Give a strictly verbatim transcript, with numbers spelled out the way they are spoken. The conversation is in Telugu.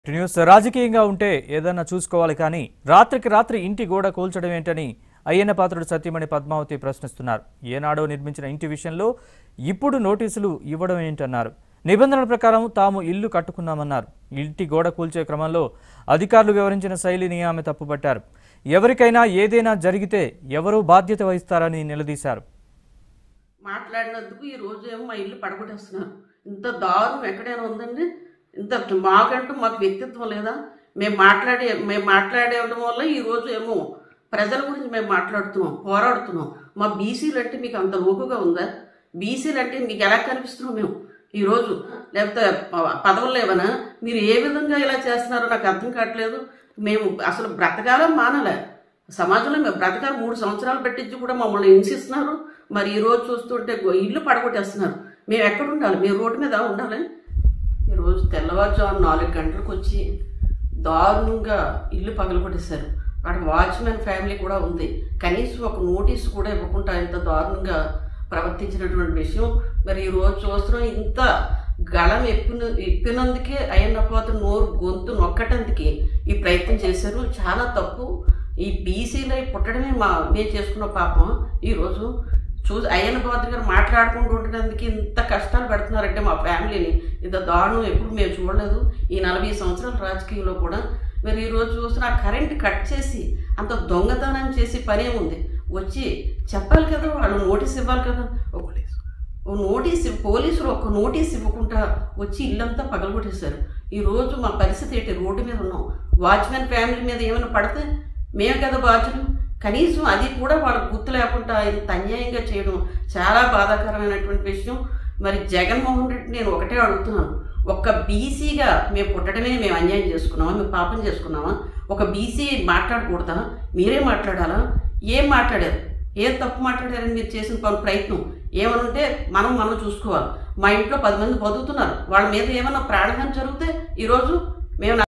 న్యూస్ రాజకీయంగా ఉంటే ఏదన్నా చూసుకోవాలి కానీ రాత్రికి రాత్రి ఇంటి గోడ కూల్చడం ఏంటని అయ్యన్న పాత్రుడు సత్యమణి పద్మావతి ప్రశ్నిస్తున్నారు. ఏనాడో నిర్మించిన ఇంటి విషయంలో ఇప్పుడు నోటీసులు ఇవ్వడం ఏంటన్నారు. నిబంధనల ప్రకారం తాము ఇల్లు కట్టుకున్నామన్నారు. ఇంటి గోడ కూల్చే క్రమంలో అధికారులు వివరించిన శైలిని ఆమె తప్పుపట్టారు. ఎవరికైనా ఏదైనా జరిగితే ఎవరూ బాధ్యత వహిస్తారని నిలదీశారు. మాట్లాడినందుకు ఈ రోజు ఏమో మా ఇల్లు పడగొట్టేస్తున్నారు. ఇంత దారుణం ఎక్కడైనా ఉందండి? ఇంత మాకంటూ మాకు వ్యక్తిత్వం లేదా? మేము మాట్లాడే మేము మాట్లాడేయడం వల్ల ఈరోజు ఏమో ప్రజల గురించి మేము మాట్లాడుతున్నాం, పోరాడుతున్నాం. మా బీసీలు అంటే మీకు అంత లోకుగా ఉందా? బీసీలు అంటే మీకు ఎలా కనిపిస్తున్నాం మేము ఈరోజు? లేకపోతే పదవులు లేవనా? మీరు ఏ విధంగా ఇలా చేస్తున్నారో నాకు అర్థం కావట్లేదు. మేము అసలు బ్రతకాల మానలే సమాజంలో మేము బ్రతకాలి. మూడు సంవత్సరాలు పెట్టించి కూడా మమ్మల్ని హింసిస్తున్నారు. మరి ఈరోజు చూస్తుంటే ఇల్లు పడగొట్టేస్తున్నారు. మేము ఎక్కడ ఉండాలి? మేము రోడ్డు మీద ఉండాలి. ఈరోజు తెల్లవారుజాము నాలుగు గంటలకు వచ్చి దారుణంగా ఇల్లు పగలగొట్టేశారు. అక్కడ వాచ్మెన్ ఫ్యామిలీ కూడా ఉంది. కనీసం ఒక నోటీసు కూడా ఇవ్వకుండా ఇంత దారుణంగా ప్రవర్తించినటువంటి విషయం మరి ఈరోజు చూస్తున్నాం. ఇంత గళం ఎప్పిన ఎప్పినందుకే అయ్యన్న పాత్రుడు నోరు గొంతు నొక్కటానికి ఈ ప్రయత్నం చేశారు. చాలా తప్పు. ఈ బీసీలో పుట్టడమే మా మేము చేసుకున్న పాపం. ఈరోజు చూసి అయ్యన్న పాత్రుడు గారు మాట్లాడుకుంటూ ఉండడానికి ఇంత కష్టాలు పెడుతున్నారంటే మా ఫ్యామిలీని ఇంత దారుణం ఎప్పుడు మేము చూడలేదు ఈ నలభై సంవత్సరాల రాజకీయంలో కూడా. మరి ఈరోజు చూసిన ఆ కరెంట్ కట్ చేసి అంత దొంగతనం చేసి పనే ఉంది. వచ్చి చెప్పాలి కదా, వాళ్ళు నోటీస్ ఇవ్వాలి కదా. ఓ నోటీస్ పోలీసులు ఒక నోటీస్ ఇవ్వకుండా వచ్చి ఇల్లంతా పగలగొట్టేశారు. ఈరోజు మా పరిస్థితి ఏంటి? రోడ్డు మీద ఉన్నాం. వాచ్మెన్ ఫ్యామిలీ మీద ఏమైనా పడితే మేము కదా బాధ్యులు. కనీసం అది కూడా వాళ్ళకు గుర్తు లేకుండా ఇంత అన్యాయంగా చేయడం చాలా బాధాకరమైనటువంటి విషయం. మరి జగన్మోహన్ రెడ్డి నేను ఒకటే అడుగుతున్నాను, ఒక్క బీసీగా మేము పుట్టడమే మేము అన్యాయం చేసుకున్నామా? మేము పాపం చేసుకున్నామా? ఒక బీసీ మాట్లాడకూడదా? మీరే మాట్లాడాలా? ఏం మాట్లాడారు? ఏం తప్పు మాట్లాడారని మీరు చేసిన పని ప్రయత్నం ఏమనుంటే మనం మనం చూసుకోవాలి. మా ఇంట్లో పది మంది బతుకుతున్నారు. వాళ్ళ మీద ఏమన్నా ప్రాణహాని జరిగితే ఈరోజు మేము